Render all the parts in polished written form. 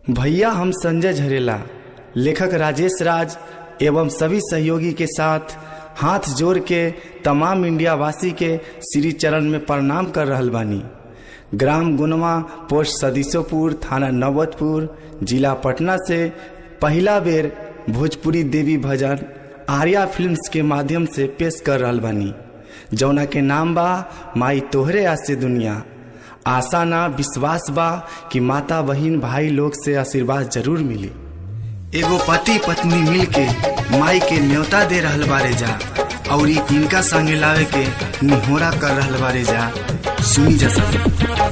भैया हम संजय झरेला लेखक राजेश राज एवं सभी सहयोगी के साथ हाथ जोड़ के तमाम इंडिया वासी के श्री चरण में प्रणाम कर रहल बानी। ग्राम गुनवा, पोस्ट सदीसोपुर, थाना नौबतपुर, जिला पटना से पहला बेर भोजपुरी देवी भजन आर्या फिल्म्स के माध्यम से पेश कर रहल बानी, जौना के नाम बा माई तोहरे आसे दुनिया। आशा ना विश्वास बा कि माता बहिन भाई लोग से आशीर्वाद जरूर मिली। एगो पति पत्नी मिल के माई के न्योता दे रहल बारे जा और इनका संगे लावे के निहोरा कर रहल बारे जा। सुनी जा सब।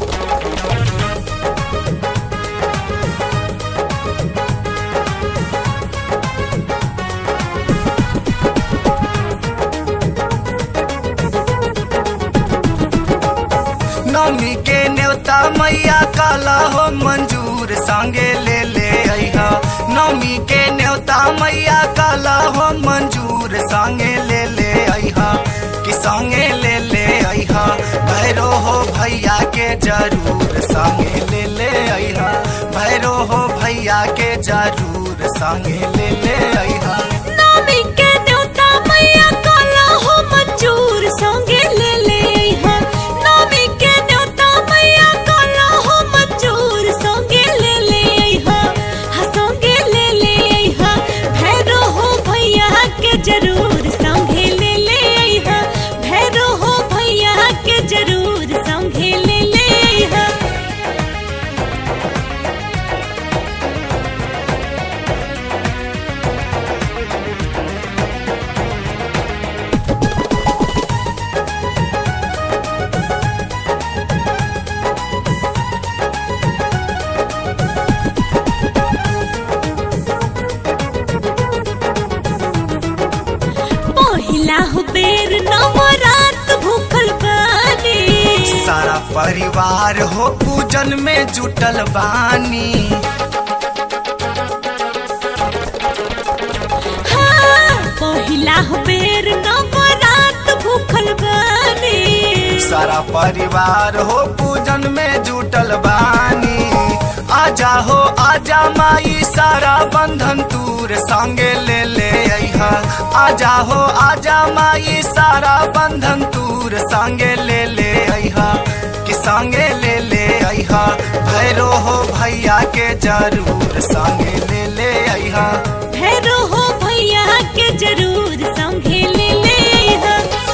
नौमी के न्योता मैया काला हो मंजूर संगे ले अइहा। नौमी के न्योता मैया काला हो मंजूर संगे ले अइहा कि संगे ले अइहा। भैरो हो भैया के जरूर संगे ले अइहा। भैरो हो भैया के जरूर संगे ले अइहा। नौमी के न्योता मैया काला हो मंजूर संगे ले अइहा। नौमी के न्योता मैया काला हो मंजूर संगे ले अइहा। हाँ संगे ले अइहा। भैरो हो भैया के जरूर संगे ले अइहा। भैरो हो भैया के जरूर संगे ले अइहा। बेर नवरात भूखल बानी, सारा परिवार हो पूजन में जुटल बानी। हाँ पहिला बेर नवरात भूखल बानी, सारा परिवार हो पूजन में जुटल बानी। आजा हो आजा माई सारा बंधन तूर संगे ले अइहा। आजा हो आजा माई सारा बंधन तूर संगे ले अइहा कि संगे ले अइहा। भैरो हो भैया के जरूर संगे ले अइहा। भैरो हो भैया के जरूर संगे ले अइहा।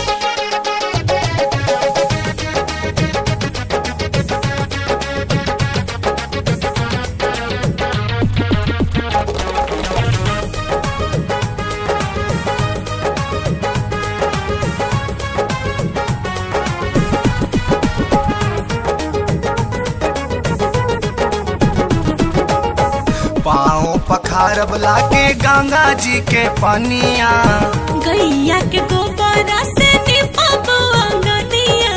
पाँव पखारब लाके गंगा जी के पनिया, गैया के गोबरा से निपब अंगनिया।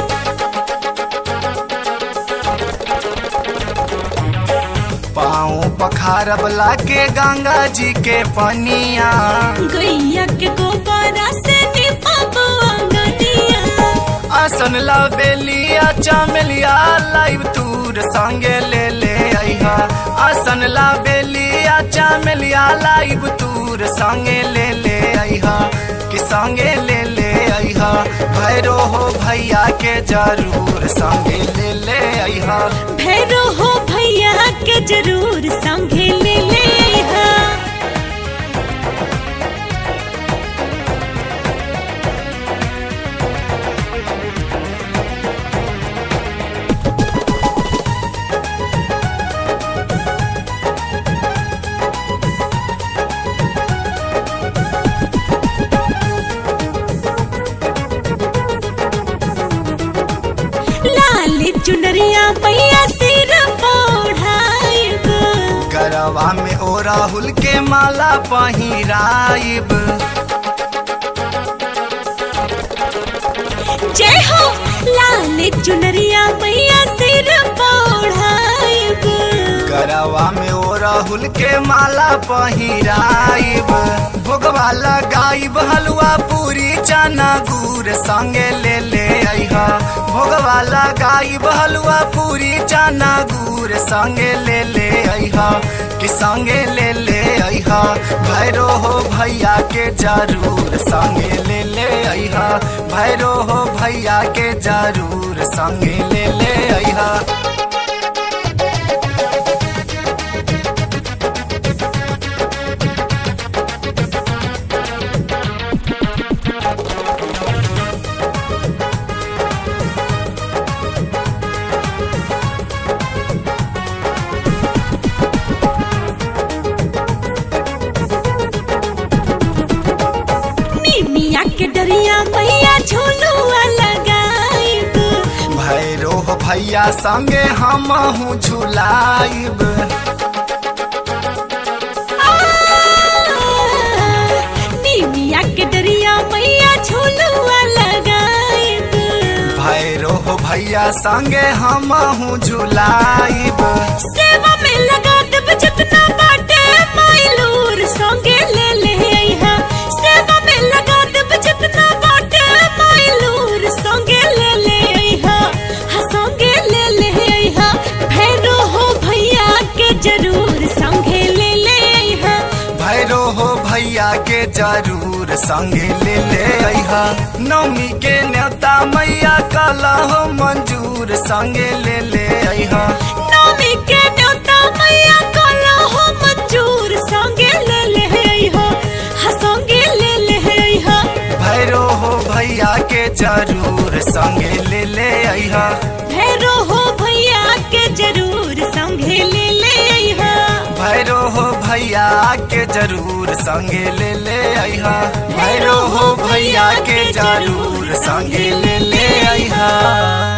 पाँव पखारब लाके गंगा जी के पनिया, गैया के गोबरा से निपब अंगनिया। आसन ला बेलिया चमेलिया लाइव तूर संगे ले अइहा। आसन ला बेलिया चमेलिया लाइव तूर संगे ले अइहा कि संगे ले अइहा। भैरो हो भैया के जरूर संगे ले अइहा। भैरो हो भैया के जरूर संगे ले अइहा। चुनरिया मैया सिर ओढ़ाइब, गरवा में ओ राहुल के माला पहिराइब। जय हो लाल चुनरिया मैया सिर ओढ़ाइब, गरवा में ओ राहुल के माला पहिराइब, भोगवा लगाइब हलवा पूरी चना गुड़ संगे ले ले अइहा। भोगवा लगाइब हलवा पूरी चना गुड़ संगे ले ले अइहा, कि संगे ले ले अइहा। भैरो हो भैया के जरूर संगे ले ले अइहा, भैरो हो भैया के जरूर संगे ले ले अइहा। मिया के डरिया मैया झूलुआ लगाइब, भैरो हो भैया संगे हमहू झुलाइब। मिया के डरिया मैया झूलुआ लगाइब, भैरो हो भैया संगे हमहू झुलाइब। सेवा में लगा देब जितना बाटे माइलूर संगे ले ले अइहा। सेवा में लगा देब जितना बाटे माइलूर संगे ले ले अइहा, हाँ संगे ले ले अइहा। भैरो हो भैया के जरूर संगे ले ले अइहा, भैरो हो भैया के जरूर संगे ले ले अइहा। नवमी के न्योता मैया काला हो मंजूर संगे ले ले अइहा। नवमी के न्योता मैया काला हो मंजूर संगे ले ले अइहा, हाँ संगे ले ले अइहा। भैरो हो भैया के जरूर संगे ले ले अइहा, भैरो हो भैया के जरूर संगे ले ले अइहा। भैरो हो भैया के जरूर संगे ले ले अइहा, भैरो हो भैया के जरूर संगे ले ले अइहा।